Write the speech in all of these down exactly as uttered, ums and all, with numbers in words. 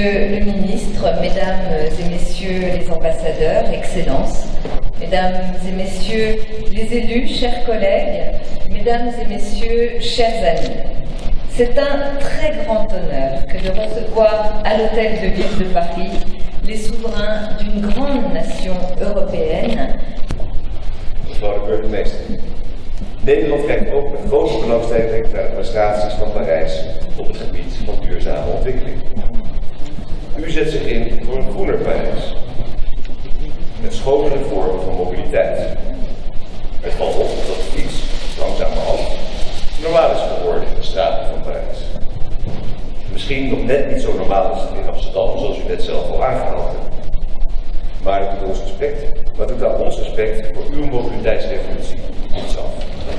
Monsieur le Ministre, Mesdames et Messieurs les ambassadeurs, Excellences, Mesdames et Messieurs les élus, chers collègues, Mesdames et Messieurs, chers amis, c'est un très grand honneur que de recevoir à l'Hôtel de Ville de Paris les souverains d'une grande nation européenne. Mevrouw de burgemeester, Nederland kijkt ook met grote belangstelling naar de prestaties van Parijs op het gebied van duurzame ontwikkeling. U zet zich in voor een groener Parijs, met schonere vormen van mobiliteit. Het valt op dat de fiets langzamerhand normaal is geworden in de straten van Parijs. Misschien nog net niet zo normaal is in Amsterdam, zoals u net zelf al aangehaald hebt. Maar het doet ons respect, maar het doet aan ons respect voor uw mobiliteitsrevolutie iets af.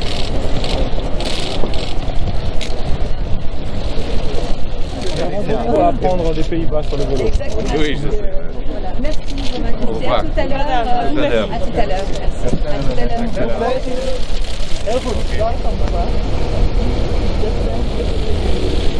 On va apprendre des Pays-Bas sur le vélo. Exactement. Oui, je sais. Voilà. Merci, Vos Majestés. À tout à l'heure. À tout à l'heure. À tout à l'heure. Merci. À tout à l'heure.